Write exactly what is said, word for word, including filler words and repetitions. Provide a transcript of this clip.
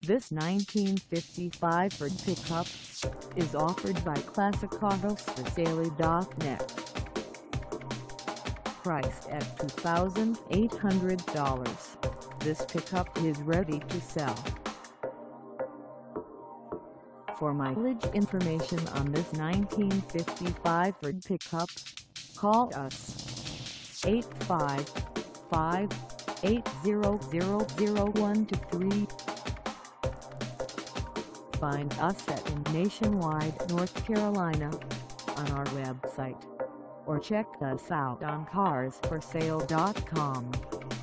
This nineteen fifty-five Ford pickup is offered by Classic Autos For Sale dot net. Priced at two thousand eight hundred dollars, this pickup is ready to sell. For mileage information on this nineteen fifty-five Ford pickup, call us eight five five, eight zero zero, zero one two three. Find us at in Nationwide, North Carolina on our website, or check us out on Cars For Sale dot com.